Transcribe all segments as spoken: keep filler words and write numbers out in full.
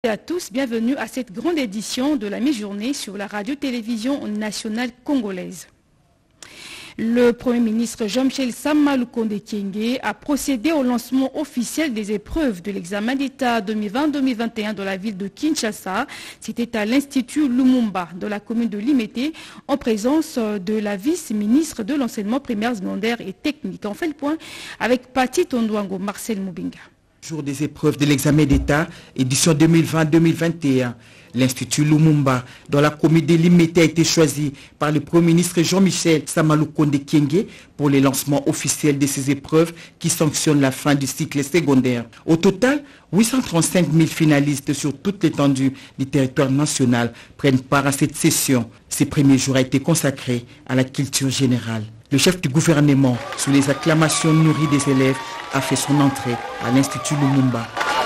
À tous, bienvenue à cette grande édition de la mi-journée sur la radio-télévision nationale congolaise. Le Premier ministre Jean-Michel Sama Lukonde Kyenge a procédé au lancement officiel des épreuves de l'examen d'État deux mille vingt deux mille vingt et un dans la ville de Kinshasa. C'était à l'Institut Lumumba de la commune de Limete en présence de la vice-ministre de l'enseignement primaire, secondaire et technique. On fait le point avec Pati Tondouango, Marcel Moubinga. Jour des épreuves de l'examen d'État, édition deux mille vingt deux mille vingt et un. L'Institut Lumumba, dans la commune de Limete, a été choisi par le Premier ministre Jean-Michel Sama Lukonde Kyenge pour les lancements officiels de ces épreuves qui sanctionnent la fin du cycle secondaire. Au total, huit cent trente-cinq mille finalistes sur toute l'étendue du territoire national prennent part à cette session. Ce premier jour a été consacré à la culture générale. Le chef du gouvernement, sous les acclamations nourries des élèves, a fait son entrée à l'Institut Lumumba.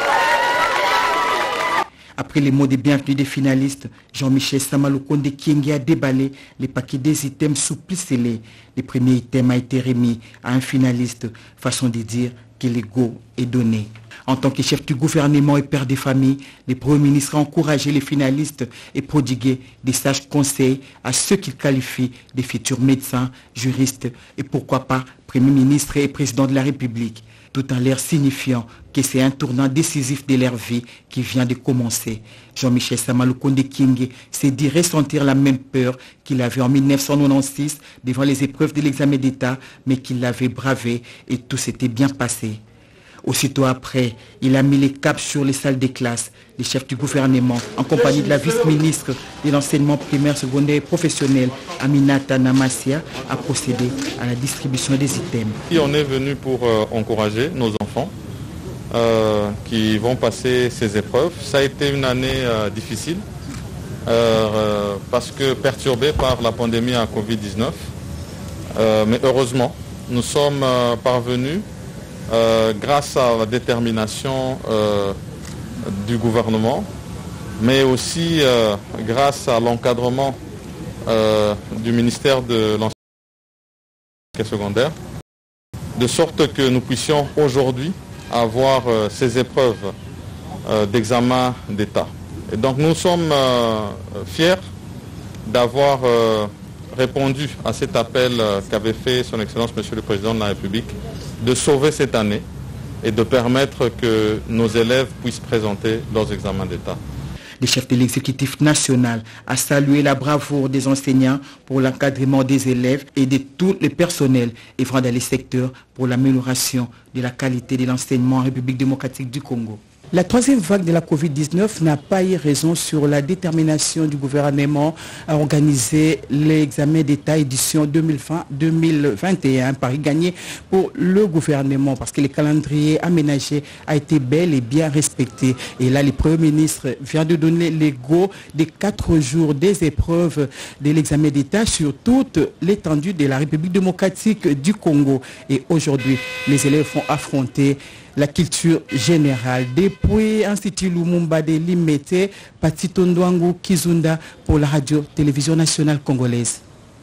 Après les mots de bienvenue des finalistes, Jean-Michel Sama Lukonde Kyenge a déballé les paquets des items sous pli scellé. Le premier item a été remis à un finaliste, façon de dire que l'ego est donné. En tant que chef du gouvernement et père des familles, le Premier ministre a encouragé les finalistes et prodigué des sages conseils à ceux qu'il qualifie de futurs médecins, juristes et pourquoi pas Premier ministre et président de la République, tout en leur signifiant que c'est un tournant décisif de leur vie qui vient de commencer. Jean-Michel Sama Lukonde Kyenge s'est dit ressentir la même peur qu'il avait en mille neuf cent quatre-vingt-seize devant les épreuves de l'examen d'État, mais qu'il l'avait bravé et tout s'était bien passé. Aussitôt après, il a mis les caps sur les salles des classes. Le chef du gouvernement, en compagnie de la vice-ministre de l'enseignement primaire, secondaire et professionnel, Aminata Namassia, a procédé à la distribution des items. Et on est venu pour euh, encourager nos enfants euh, qui vont passer ces épreuves. Ça a été une année euh, difficile euh, parce que perturbée par la pandémie à covid dix-neuf. Euh, mais heureusement, nous sommes euh, parvenus Euh, grâce à la détermination euh, du gouvernement, mais aussi euh, grâce à l'encadrement euh, du ministère de l'enseignement secondaire, de sorte que nous puissions aujourd'hui avoir euh, ces épreuves euh, d'examen d'État. Et donc nous sommes euh, fiers d'avoir euh, répondu à cet appel euh, qu'avait fait son Excellence Monsieur le Président de la République de sauver cette année et de permettre que nos élèves puissent présenter leurs examens d'État. Le chef de l'exécutif national a salué la bravoure des enseignants pour l'encadrement des élèves et de tout le personnel œuvrant dans les secteurs pour l'amélioration de la qualité de l'enseignement en République démocratique du Congo. La troisième vague de la covid dix-neuf n'a pas eu raison sur la détermination du gouvernement à organiser l'examen d'État édition deux mille vingt deux mille vingt et un, pari gagné pour le gouvernement parce que le calendrier aménagé a été bel et bien respecté. Et là, le Premier ministre vient de donner le go des quatre jours des épreuves de l'examen d'État sur toute l'étendue de la République démocratique du Congo. Et aujourd'hui, les élèves vont affronter la culture générale. Depuis Institut Lumumba de Limete, Pati Tondouango Kizunda pour la radio-télévision nationale congolaise.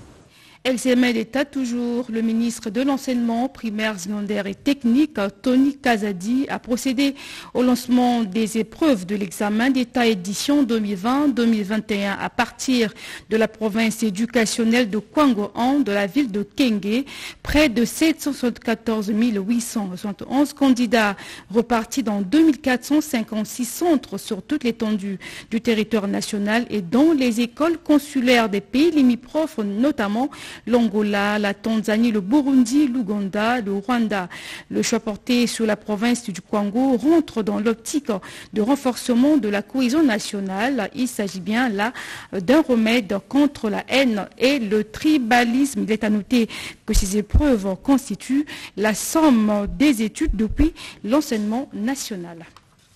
Examen d'État toujours, le ministre de l'enseignement primaire, secondaire et technique, Tony Kazadi, a procédé au lancement des épreuves de l'examen d'État édition deux mille vingt deux mille vingt et un à partir de la province éducationnelle de Kwango-an, de la ville de Kyenge. Près de sept cent soixante-quatorze mille huit cent soixante-onze candidats repartis dans deux mille quatre cent cinquante-six centres sur toute l'étendue du territoire national et dans les écoles consulaires des pays limitrophes, notamment l'Angola, la Tanzanie, le Burundi, l'Ouganda, le Rwanda. Le choix porté sur la province du Congo rentre dans l'optique de renforcement de la cohésion nationale. Il s'agit bien là d'un remède contre la haine et le tribalisme. Il est à noter que ces épreuves constituent la somme des études depuis l'enseignement national.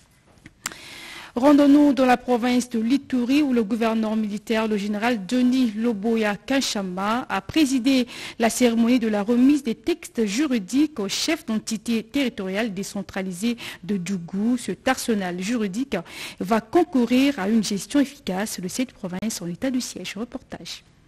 Rendons-nous dans la province de l'Ituri où le gouverneur militaire, le général Denis Loboya Kanchama, a présidé la cérémonie de la remise des textes juridiques au chef d'entité territoriale décentralisée de Djougou. Cet arsenal juridique va concourir à une gestion efficace de cette province en état de siège. Reportage.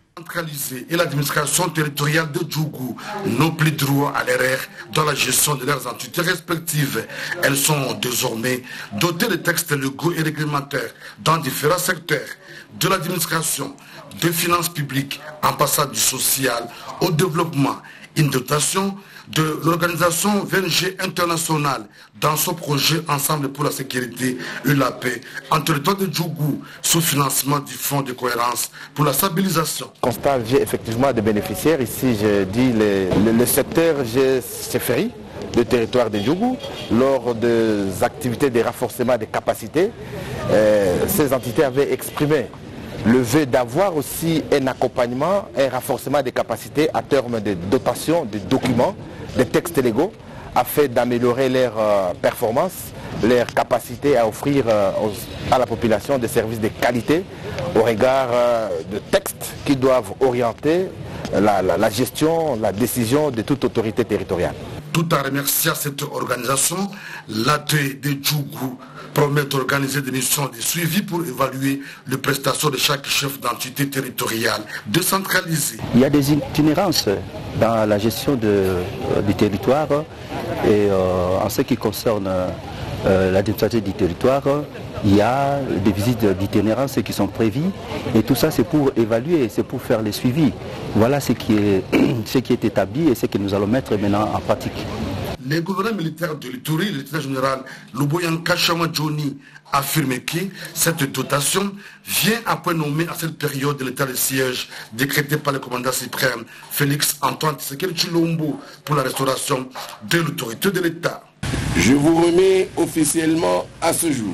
Centralisée et l'administration territoriale de Djougou n'ont plus droit à l'erreur dans la gestion de leurs entités respectives. Elles sont désormais dotées de textes légaux et réglementaires dans différents secteurs de l'administration, des finances publiques, en passant du social au développement. Une dotation de l'organisation V N G internationale dans son projet Ensemble pour la sécurité et la paix en territoire de Djougou sous financement du Fonds de cohérence pour la stabilisation. Constat, j'ai effectivement des bénéficiaires. Ici, je dis le, le, le secteur G C F R I, le territoire de Djougou, lors des activités de renforcement des capacités, euh, ces entités avaient exprimé le vœu d'avoir aussi un accompagnement, un renforcement des capacités à terme de dotation, de documents, de textes légaux, afin d'améliorer leur euh, performance, leur capacité à offrir euh, aux, à la population des services de qualité au regard euh, de textes qui doivent orienter la, la, la gestion, la décision de toute autorité territoriale. Tout en remerciant cette organisation, l'A T de Djougou promet d'organiser des missions de suivi pour évaluer les prestations de chaque chef d'entité territoriale décentralisée. Il y a des itinérances dans la gestion de, euh, du territoire et euh, en ce qui concerne euh, l'administration du territoire, il y a des visites d'itinérance qui sont prévues et tout ça c'est pour évaluer, c'est pour faire les suivis. Voilà ce qui est, ce qui est établi et ce que nous allons mettre maintenant en pratique. Le gouverneur militaire de l'Ituri, le lieutenant général Luboyan Kachama Johnny, affirme que cette dotation vient après nommer à cette période de l'état de siège décrété par le commandant suprême Félix Antoine Tshisekedi Tshilombo pour la restauration de l'autorité de l'État. Je vous remets officiellement à ce jour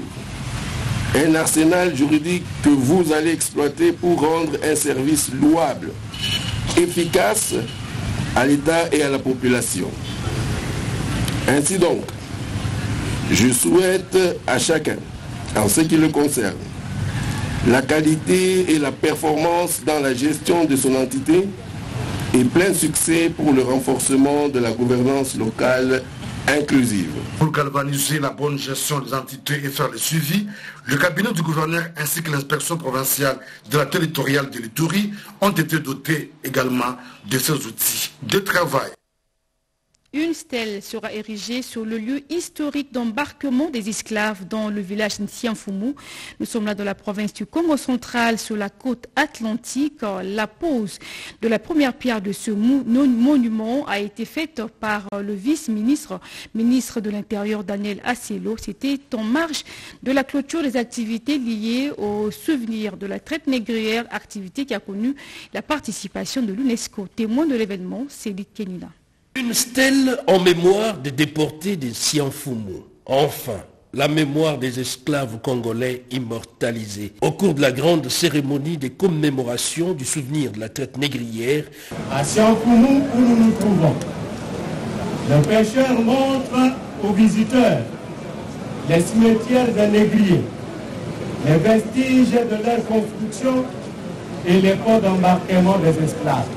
un arsenal juridique que vous allez exploiter pour rendre un service louable, efficace à l'État et à la population. Ainsi donc, je souhaite à chacun, en ce qui le concerne, la qualité et la performance dans la gestion de son entité et plein succès pour le renforcement de la gouvernance locale inclusive. Pour galvaniser la bonne gestion des entités et faire le suivi, le cabinet du gouverneur ainsi que l'inspection provinciale de la territoriale de l'Ituri ont été dotés également de ces outils de travail. Une stèle sera érigée sur le lieu historique d'embarquement des esclaves dans le village Nsianfumu. Nous sommes là dans la province du Congo central, sur la côte atlantique. La pose de la première pierre de ce monument a été faite par le vice-ministre, ministre de l'Intérieur Daniel Asselo. C'était en marge de la clôture des activités liées au souvenir de la traite négrière, activité qui a connu la participation de l'UNESCO. Témoin de l'événement, Cédric Kenina. Une stèle en mémoire des déportés de Nsianfumu. Enfin, la mémoire des esclaves congolais immortalisés. Au cours de la grande cérémonie de commémoration du souvenir de la traite négrière, à Nsianfumu où nous nous trouvons, le pêcheur montre aux visiteurs les cimetières des négriers, les vestiges de leur construction et les pots d'embarquement des esclaves.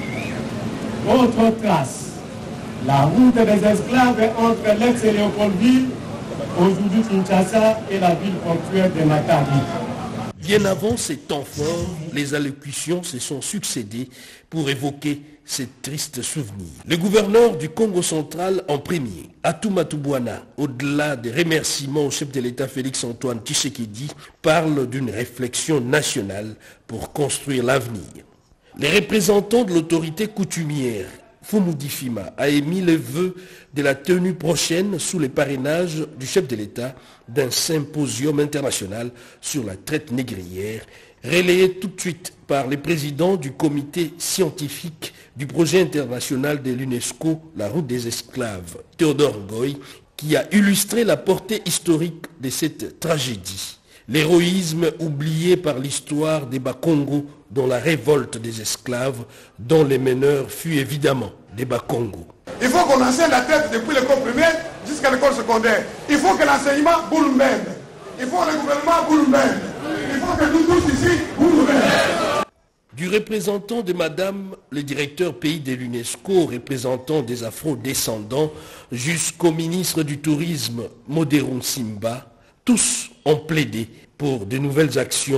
Autre trace, la route des esclaves entre l'ex et Léopoldville, aujourd'hui Kinshasa et la ville portuaire de Matadi. Bien avant ces temps forts, les allocutions se sont succédées pour évoquer ces tristes souvenirs. Le gouverneur du Congo central en premier, Atuma Tubwana, au-delà des remerciements au chef de l'État Félix Antoine Tshisekedi, parle d'une réflexion nationale pour construire l'avenir. Les représentants de l'autorité coutumière Fumudifima a émis le vœu de la tenue prochaine sous le parrainage du chef de l'État d'un symposium international sur la traite négrière, relayé tout de suite par le président du comité scientifique du projet international de l'UNESCO, la route des esclaves, Théodore Ngoy, qui a illustré la portée historique de cette tragédie. L'héroïsme oublié par l'histoire des Bakongo dans la révolte des esclaves, dont les meneurs fut évidemment des Bakongo. Il faut qu'on enseigne la traite depuis l'école primaire jusqu'à l'école secondaire. Il faut que l'enseignement boule même. Il faut que le gouvernement boule même. Il faut que nous tous ici boule même. Du représentant de Madame le directeur pays de l'UNESCO, représentant des Afro-descendants, jusqu'au ministre du Tourisme, Moderun Simba, tous ont plaidé pour de nouvelles actions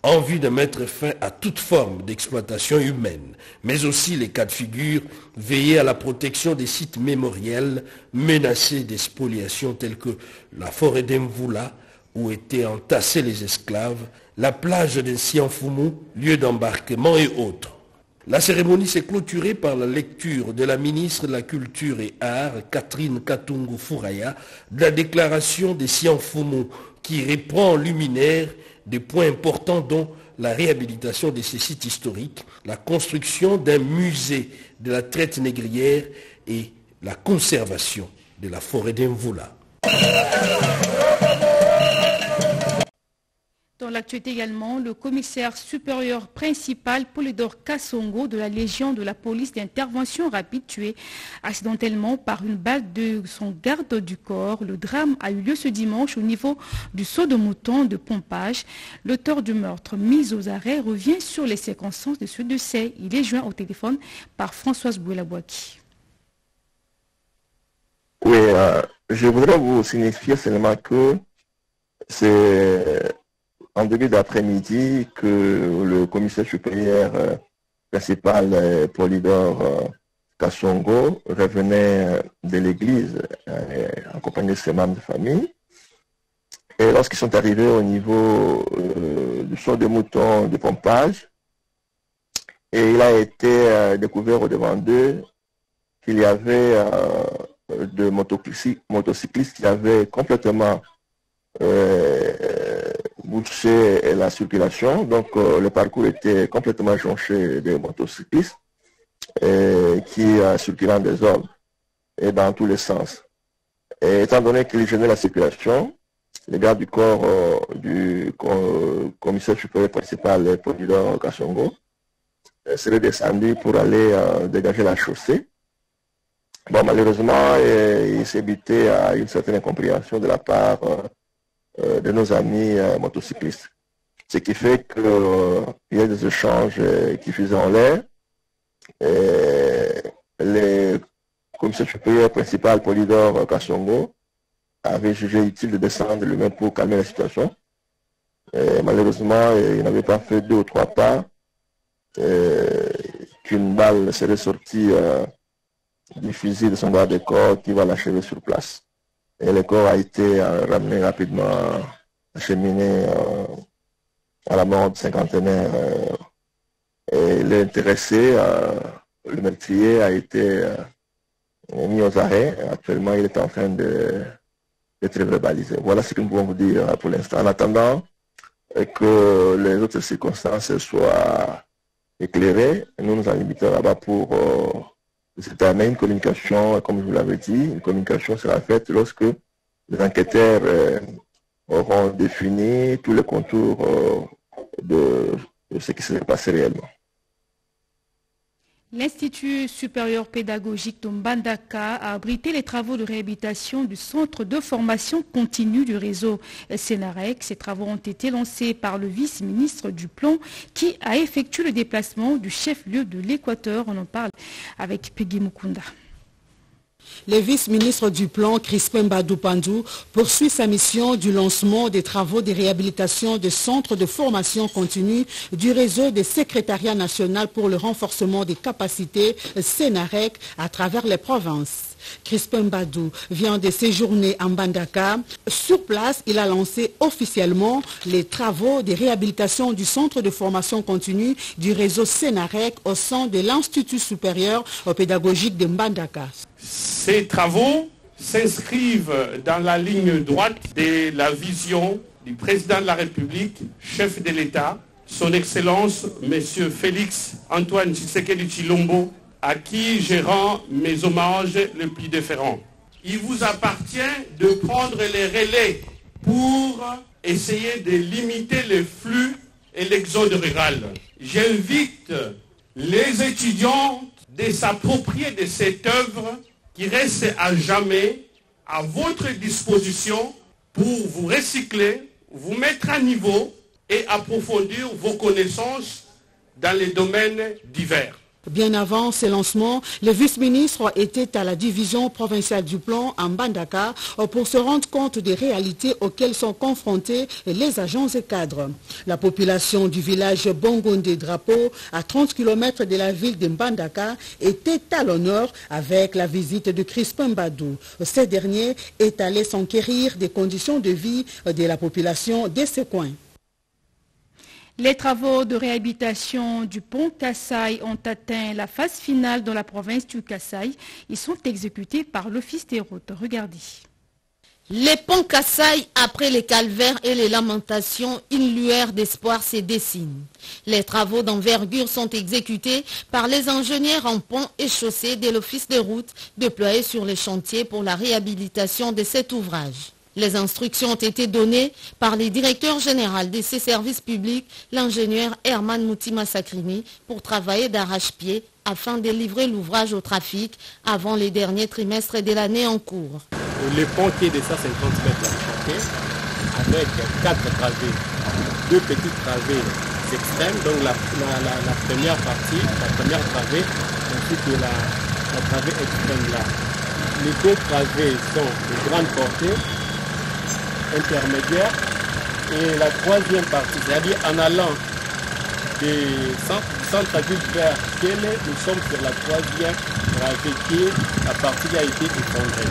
en vue de mettre fin à toute forme d'exploitation humaine, mais aussi les cas de figure, veiller à la protection des sites mémoriels menacés des spoliations telles que la forêt d'Mvula, où étaient entassés les esclaves, la plage de Sianfumu, lieu d'embarquement et autres. La cérémonie s'est clôturée par la lecture de la ministre de la Culture et Arts, Catherine Katungu Furaya, de la déclaration des Sianfumu, qui reprend en luminaire des points importants dont la réhabilitation de ces sites historiques, la construction d'un musée de la traite négrière et la conservation de la forêt d'Mvula. Dans l'actualité également, le commissaire supérieur principal Polydor Kassongo de la Légion de la police d'intervention rapide tué accidentellement par une balle de son garde du corps. Le drame a eu lieu ce dimanche au niveau du saut de mouton de Pompage. L'auteur du meurtre mis aux arrêts revient sur les circonstances de ce décès. Il est joint au téléphone par Françoise Bouela-Bouaki. Oui, euh, je voudrais vous signifier seulement que c'est en début d'après-midi que le commissaire supérieur euh, principal euh, Polydor euh, Kassongo revenait euh, de l'église euh, accompagné de ses membres de famille. Et lorsqu'ils sont arrivés au niveau euh, du saut de mouton de Pompage, et il a été euh, découvert au devant d'eux qu'il y avait euh, de motocyclistes qui avaient complètement euh, bouché la circulation. Donc euh, le parcours était complètement jonché de motocyclistes euh, qui euh, circulant des hommes et dans tous les sens. Et étant donné qu'ils gênaient la circulation, les gardes du corps euh, du euh, commissaire supérieur principal Polydor Kassongo euh, seraient descendus pour aller euh, dégager la chaussée. Bon, malheureusement, euh, il s'est buté à une certaine incompréhension de la part euh, euh, de nos amis euh, motocyclistes. Ce qui fait qu'il euh, y a des échanges euh, qui fusaient en l'air. Le commissaire supérieur principal Polydor Kassongo avait jugé utile de descendre lui-même pour calmer la situation. Et malheureusement, il n'avait pas fait deux ou trois pas euh, qu'une balle serait sortie euh, du fusil de son garde de corps qui va l'achever sur place. Et le corps a été euh, ramené rapidement, acheminé euh, à la mort du cinquantenaire. Euh, et l'intéressé, euh, le meurtrier, a été euh, mis aux arrêts. Actuellement, il est en train de d'être verbalisé. Voilà ce que nous pouvons vous dire pour l'instant. En attendant que les autres circonstances soient éclairées, nous nous en limitons là-bas pour euh, entamer une communication, comme je vous l'avais dit. Une communication sera faite lorsque les enquêteurs euh, auront défini tous les contours euh, de, de ce qui s'est passé réellement. L'Institut supérieur pédagogique de Mbandaka a abrité les travaux de réhabilitation du centre de formation continue du réseau Sénarec. Ces travaux ont été lancés par le vice-ministre du Plan qui a effectué le déplacement du chef-lieu de l'Équateur. On en parle avec Peggy Mukunda. Le vice-ministre du Plan, Crispin Badou-Pandou, poursuit sa mission du lancement des travaux de réhabilitation des centres de formation continue du réseau des secrétariats nationaux pour le renforcement des capacités Sénarec à travers les provinces. Crispin Badou vient de séjourner en Mbandaka. Sur place, il a lancé officiellement les travaux de réhabilitation du centre de formation continue du réseau Sénarec au sein de l'Institut supérieur pédagogique de Mbandaka. Ces travaux s'inscrivent dans la ligne droite de la vision du président de la République, chef de l'État, son Excellence, M. Félix Antoine Tshisekedi Tshilombo, à qui je rends mes hommages les plus déférents. Il vous appartient de prendre les relais pour essayer de limiter les flux et l'exode rural. J'invite les étudiants de s'approprier de cette œuvre qui reste à jamais à votre disposition pour vous recycler, vous mettre à niveau et approfondir vos connaissances dans les domaines divers. Bien avant ces lancements, le vice-ministre était à la division provinciale du plan à Mbandaka pour se rendre compte des réalités auxquelles sont confrontés les agents et cadres. La population du village Bongonde Drapeau, à trente kilomètres de la ville de Mbandaka, était à l'honneur avec la visite de Crispin Mbadou. Ce dernier est allé s'enquérir des conditions de vie de la population de ce coin. Les travaux de réhabilitation du pont Kasaï ont atteint la phase finale dans la province du Kasaï. Ils sont exécutés par l'Office des routes. Regardez. Les ponts Kasaï, après les calvaires et les lamentations, une lueur d'espoir se dessine. Les travaux d'envergure sont exécutés par les ingénieurs en pont et chaussées de l'Office des routes déployés sur les chantiers pour la réhabilitation de cet ouvrage. Les instructions ont été données par les directeurs généraux de ces services publics, l'ingénieur Herman Moutima Sakrini, pour travailler d'arrache-pied afin de livrer l'ouvrage au trafic avant les derniers trimestres de l'année en cours. Le pont qui est de cent cinquante mètres à avec quatre travées, deux petites travées extrêmes, donc la, la, la, la première partie, la première travée, ainsi que la, la travée extrême là. Les deux travées sont de grande portée, intermédiaire, et la troisième partie, c'est-à-dire en allant de centre-ville vers Kélé, nous sommes sur la troisième travée qui, la partie a été effondrée.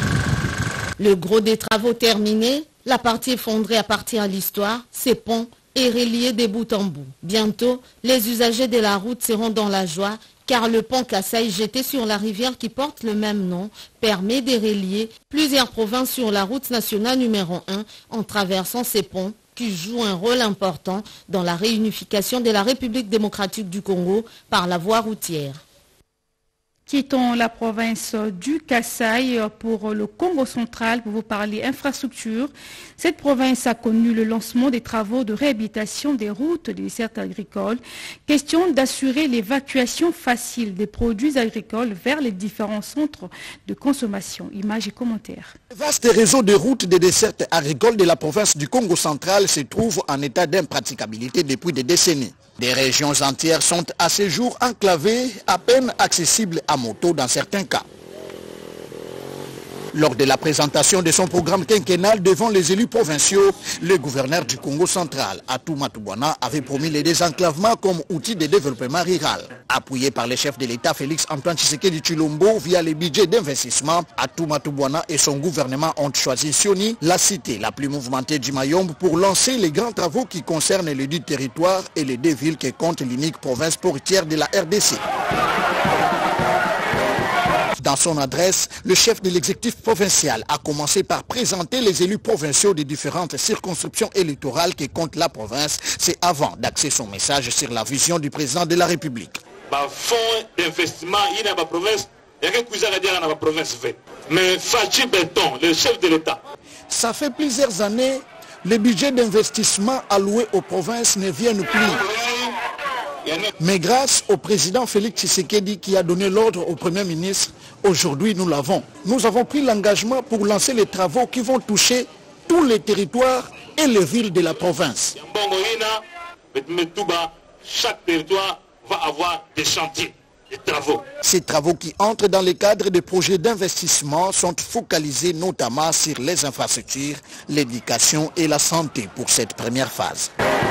Le gros des travaux terminés, la partie effondrée appartient à l'histoire, ces ponts est relié de bout en bout. Bientôt, les usagers de la route seront dans la joie, car le pont Kasaï jeté sur la rivière qui porte le même nom permet de relier plusieurs provinces sur la route nationale numéro un en traversant ces ponts qui jouent un rôle important dans la réunification de la République démocratique du Congo par la voie routière. Quittons la province du Kasaï pour le Congo central pour vous parler infrastructure. Cette province a connu le lancement des travaux de réhabilitation des routes des dessertes agricoles. Question d'assurer l'évacuation facile des produits agricoles vers les différents centres de consommation. Images et commentaires. Le vaste réseau de routes des dessertes agricoles de la province du Congo central se trouve en état d'impraticabilité depuis des décennies. Des régions entières sont à ce jour enclavées, à peine accessibles à moto dans certains cas. Lors de la présentation de son programme quinquennal devant les élus provinciaux, le gouverneur du Congo central, Atou Matubwana, avait promis le désenclavement comme outil de développement rural. Appuyé par le chef de l'État Félix Antoine Tshisekedi Tshilombo via les budgets d'investissement, Atou Matubwana et son gouvernement ont choisi Sioni, la cité la plus mouvementée du Mayombe, pour lancer les grands travaux qui concernent les deux territoires et les deux villes que compte l'unique province portière de la R D C. Dans son adresse, le chef de l'exécutif provincial a commencé par présenter les élus provinciaux des différentes circonscriptions électorales que compte la province. C'est avant d'axer son message sur la vision du président de la République. Fonds d'investissement, il y a une province, il y a quelque dire dans la province. Mais Fachi Béton, le chef de l'État. Ça fait plusieurs années, les budgets d'investissement alloués aux provinces ne viennent plus. Mais grâce au président Félix Tshisekedi qui a donné l'ordre au Premier ministre, aujourd'hui nous l'avons. Nous avons pris l'engagement pour lancer les travaux qui vont toucher tous les territoires et les villes de la province. Chaque territoire va avoir des chantiers, des travaux. Ces travaux qui entrent dans le cadre des projets d'investissement sont focalisés notamment sur les infrastructures, l'éducation et la santé pour cette première phase.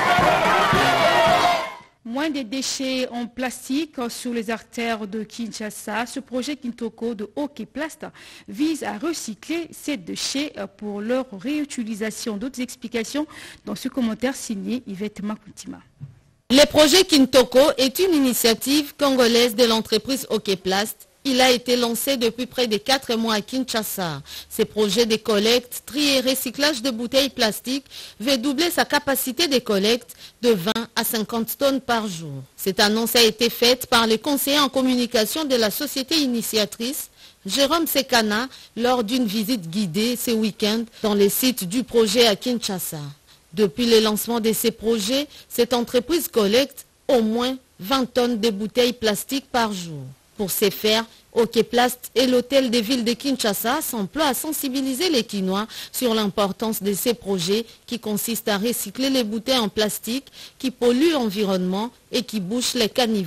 Moins de déchets en plastique sur les artères de Kinshasa. Ce projet Kintoko de Okeplast vise à recycler ces déchets pour leur réutilisation. D'autres explications dans ce commentaire signé Yvette Makutima. Le projet Kintoko est une initiative congolaise de l'entreprise Okeplast. Il a été lancé depuis près de quatre mois à Kinshasa. Ces projets de collecte, tri et recyclage de bouteilles plastiques veut doubler sa capacité de collecte de vingt à cinquante tonnes par jour. Cette annonce a été faite par le conseiller en communication de la société initiatrice, Jérôme Sekana, lors d'une visite guidée ce week-end dans les sites du projet à Kinshasa. Depuis le lancement de ces projets, cette entreprise collecte au moins vingt tonnes de bouteilles plastiques par jour. Pour ce faire, Okeplast et l'hôtel de ville de Kinshasa s'emploient à sensibiliser les Kinois sur l'importance de ces projets qui consistent à recycler les bouteilles en plastique qui polluent l'environnement et qui bouchent les caniveaux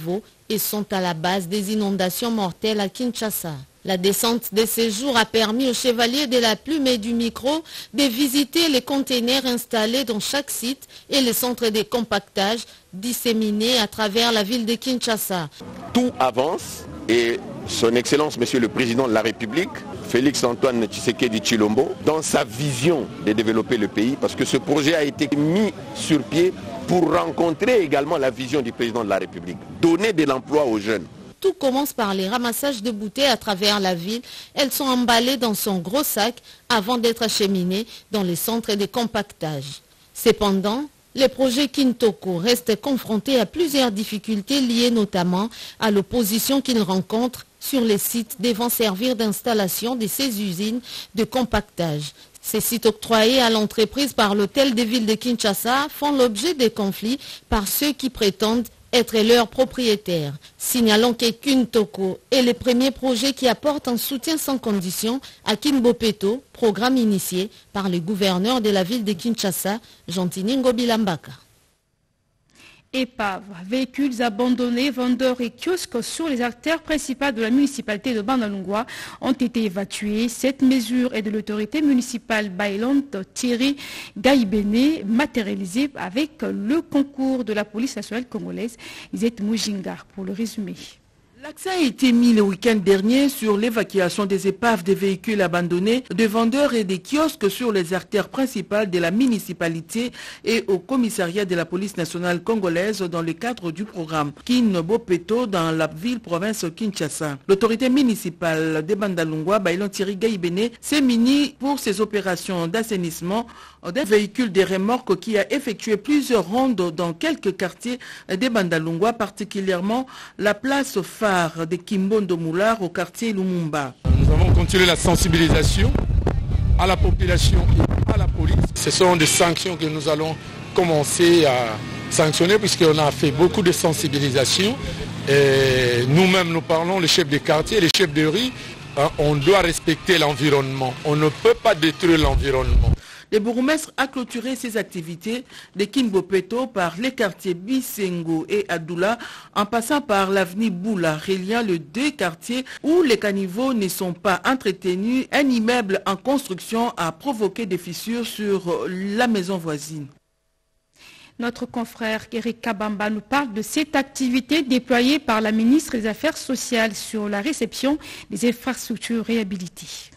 et sont à la base des inondations mortelles à Kinshasa. La descente de séjour a permis aux chevaliers de la plume et du micro de visiter les containers installés dans chaque site et les centres de compactage disséminés à travers la ville de Kinshasa. Tout avance et son Excellence, Monsieur le Président de la République, Félix Antoine Tshisekedi Tshilombo, dans sa vision de développer le pays, parce que ce projet a été mis sur pied pour rencontrer également la vision du Président de la République, donner de l'emploi aux jeunes. Tout commence par les ramassages de bouteilles à travers la ville. Elles sont emballées dans son gros sac avant d'être acheminées dans les centres de compactage. Cependant, le projet Kintoko reste confronté à plusieurs difficultés liées notamment à l'opposition qu'il rencontre sur les sites devant servir d'installation de ces usines de compactage. Ces sites octroyés à l'entreprise par l'hôtel de ville de Kinshasa font l'objet de conflits par ceux qui prétendent être leurs propriétaires. Signalons que Kintoko est le premier projet qui apporte un soutien sans condition à Kimbopeto, programme initié par le gouverneur de la ville de Kinshasa, Jean-Tiningo Bilambaka. Épaves, véhicules abandonnés, vendeurs et kiosques sur les artères principales de la municipalité de Bandalungwa ont été évacués. Cette mesure est de l'autorité municipale baillante Thierry Gaïbene, matérialisée avec le concours de la police nationale congolaise. Isette Mujinga pour le résumé. L'accent a été mis le week-end dernier sur l'évacuation des épaves des véhicules abandonnés, de vendeurs et des kiosques sur les artères principales de la municipalité et au commissariat de la police nationale congolaise dans le cadre du programme Kinbopeto dans la ville-province Kinshasa. L'autorité municipale de Bandalungwa, Bailon Thierry Gaïbene, s'est munie pour ses opérations d'assainissement d'un véhicule de remorque qui a effectué plusieurs rondes dans quelques quartiers de Bandalungwa, particulièrement la place phare de Kimbondo Moulard au quartier Lumumba. Nous avons continué la sensibilisation à la population et à la police. Ce sont des sanctions que nous allons commencer à sanctionner puisqu'on a fait beaucoup de sensibilisation. Nous-mêmes, nous parlons, les chefs de quartier, les chefs de rue, hein, on doit respecter l'environnement. On ne peut pas détruire l'environnement. Le bourgmestre a clôturé ses activités de Kimbopeto par les quartiers Bisengo et Adoula en passant par l'avenue Boula, reliant les deux quartiers où les caniveaux ne sont pas entretenus. Un immeuble en construction a provoqué des fissures sur la maison voisine. Notre confrère Eric Kabamba nous parle de cette activité déployée par la ministre des Affaires sociales sur la réception des infrastructures réhabilitées.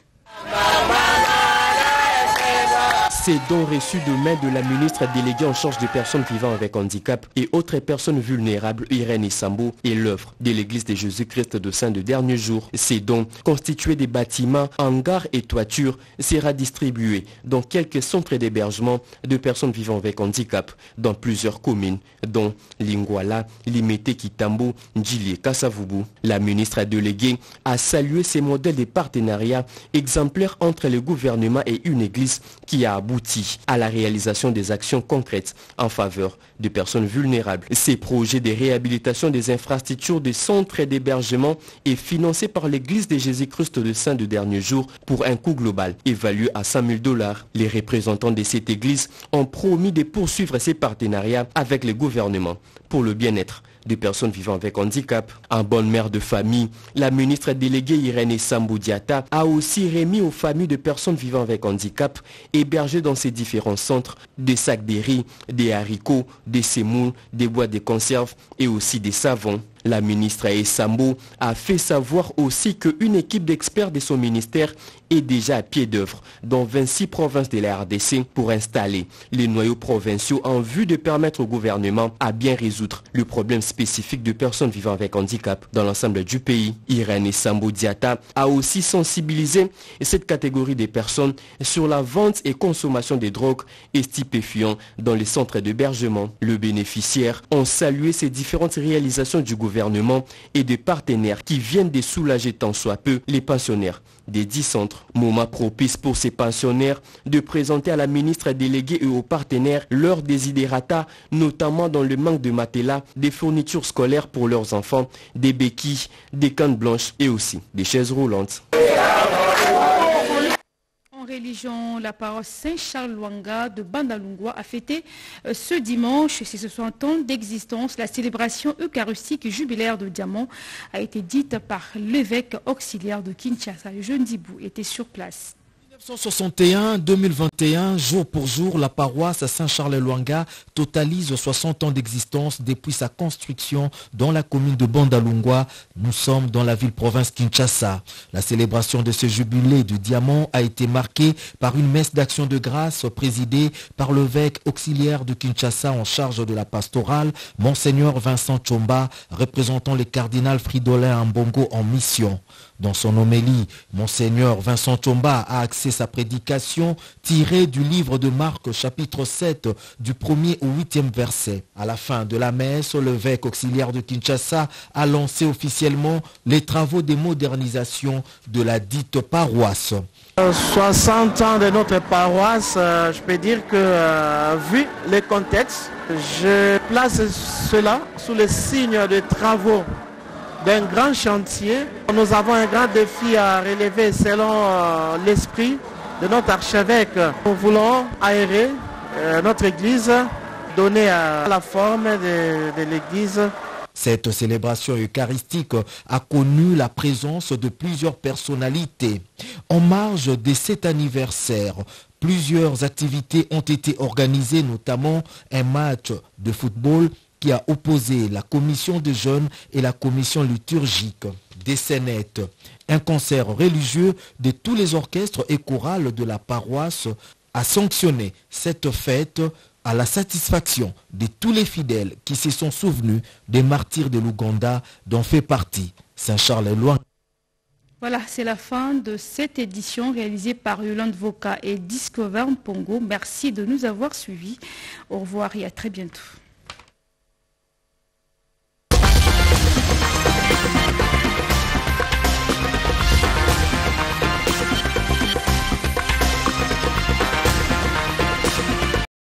Ces dons reçus de main de la ministre déléguée en charge des personnes vivant avec handicap et autres personnes vulnérables, Irène Sambo, et l'œuvre de l'église de Jésus-Christ de Saint de dernier jour. Ces dons, constitués des bâtiments, hangars et toitures, sera distribué dans quelques centres d'hébergement de personnes vivant avec handicap dans plusieurs communes, dont Lingwala, Limete Kitambo, Ndjili et Kassavubu. La ministre déléguée a salué ces modèles de partenariat exemplaires entre le gouvernement et une église qui a abouti à la réalisation des actions concrètes en faveur de personnes vulnérables. Ces projets de réhabilitation des infrastructures des centres d'hébergement est financé par l'église de Jésus-Christ de Saint de dernier jour pour un coût global évalué à cent mille dollars. Les représentants de cette église ont promis de poursuivre ces partenariats avec le gouvernement pour le bien-être des personnes vivant avec handicap. En bonne mère de famille, la ministre déléguée Irène Sambo Diata a aussi remis aux familles de personnes vivant avec handicap hébergées dans ces différents centres des sacs de riz, des haricots, des semoules, des boîtes de conserve et aussi des savons. La ministre Sambo a fait savoir aussi qu'une équipe d'experts de son ministère est déjà à pied d'œuvre dans vingt-six provinces de la R D C pour installer les noyaux provinciaux en vue de permettre au gouvernement à bien résoudre le problème spécifique de personnes vivant avec handicap dans l'ensemble du pays. Irène Sambo Diata a aussi sensibilisé cette catégorie de personnes sur la vente et consommation des drogues et stupéfiants dans les centres d'hébergement. Le bénéficiaire a salué ces différentes réalisations du gouvernement gouvernement et des partenaires qui viennent de soulager tant soit peu les pensionnaires des dix centres. Moment propice pour ces pensionnaires de présenter à la ministre déléguée et aux partenaires leurs désidérata, notamment dans le manque de matelas, des fournitures scolaires pour leurs enfants, des béquilles, des cannes blanches et aussi des chaises roulantes. En religion, la paroisse Saint-Charles-Luanga de Bandalungwa a fêté ce dimanche ses soixante ans d'existence. La célébration eucharistique jubilaire de Diamant a été dite par l'évêque auxiliaire de Kinshasa. Le jeune Dibou était sur place. mille neuf cent soixante et un à deux mille vingt et un, jour pour jour, la paroisse Saint-Charles-Luanga totalise soixante ans d'existence depuis sa construction dans la commune de Bandalungwa. Nous sommes dans la ville-province Kinshasa. La célébration de ce jubilé du diamant a été marquée par une messe d'action de grâce présidée par l'évêque auxiliaire de Kinshasa en charge de la pastorale, Monseigneur Vincent Chomba, représentant le cardinal Fridolin Mbongo en mission. Dans son homélie, Monseigneur Vincent Chomba a axé sa prédication tirée du livre de Marc chapitre sept du premier au huitième verset. À la fin de la messe, l'évêque auxiliaire de Kinshasa a lancé officiellement les travaux de modernisation de la dite paroisse. soixante ans de notre paroisse, euh, je peux dire que euh, vu les contextes, je place cela sous le signe de travaux d'un grand chantier. Nous avons un grand défi à relever selon euh, l'esprit de notre archevêque. Nous voulons aérer euh, notre église, donner à la forme de, de l'église. Cette célébration eucharistique a connu la présence de plusieurs personnalités. En marge de cet anniversaire, plusieurs activités ont été organisées, notamment un match de football qui a opposé la commission des jeunes et la commission liturgique. Des scénettes, un concert religieux de tous les orchestres et chorales de la paroisse a sanctionné cette fête à la satisfaction de tous les fidèles qui se sont souvenus des martyrs de l'Ouganda dont fait partie Saint-Charles-Luanga. Voilà, c'est la fin de cette édition réalisée par Yolande Voka et Discover Pongo. Merci de nous avoir suivis. Au revoir et à très bientôt.